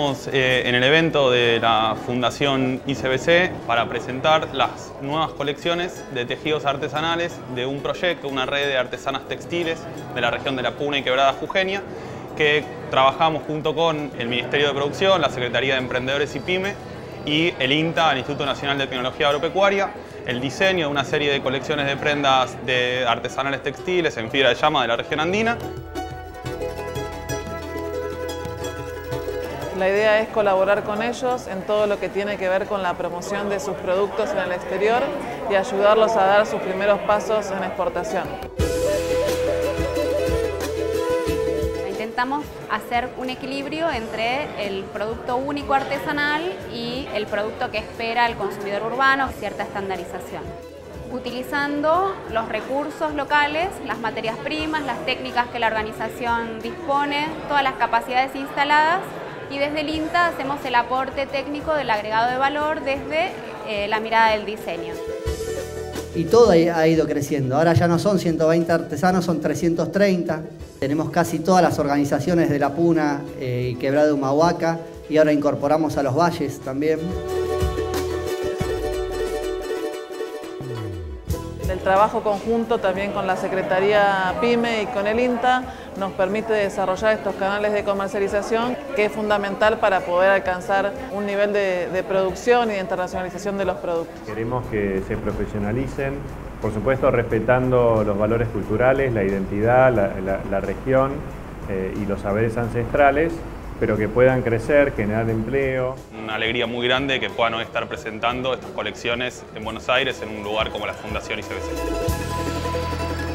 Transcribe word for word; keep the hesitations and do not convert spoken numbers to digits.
Estamos eh, en el evento de la Fundación I C B C para presentar las nuevas colecciones de tejidos artesanales de un proyecto, una red de artesanas textiles de la región de la Puna y Quebrada Jujeña, que trabajamos junto con el Ministerio de Producción, la Secretaría de Emprendedores y Pyme y el INTA, el Instituto Nacional de Tecnología Agropecuaria, el diseño de una serie de colecciones de prendas de artesanales textiles en fibra de llama de la región andina. La idea es colaborar con ellos en todo lo que tiene que ver con la promoción de sus productos en el exterior y ayudarlos a dar sus primeros pasos en exportación. Intentamos hacer un equilibrio entre el producto único artesanal y el producto que espera el consumidor urbano, cierta estandarización. Utilizando los recursos locales, las materias primas, las técnicas que la organización dispone, todas las capacidades instaladas, y desde el INTA hacemos el aporte técnico del agregado de valor desde eh, la mirada del diseño. Y todo ha ido creciendo. Ahora ya no son ciento veinte artesanos, son trescientos treinta. Tenemos casi todas las organizaciones de La Puna eh, y Quebrada de Humahuaca, y ahora incorporamos a los valles también. El trabajo conjunto también con la Secretaría PYME y con el INTA nos permite desarrollar estos canales de comercialización, que es fundamental para poder alcanzar un nivel de, de producción y de internacionalización de los productos. Queremos que se profesionalicen, por supuesto respetando los valores culturales, la identidad, la, la, la región eh, y los saberes ancestrales, pero que puedan crecer, generar empleo. Una alegría muy grande que puedan hoy estar presentando estas colecciones en Buenos Aires, en un lugar como la Fundación I C B C.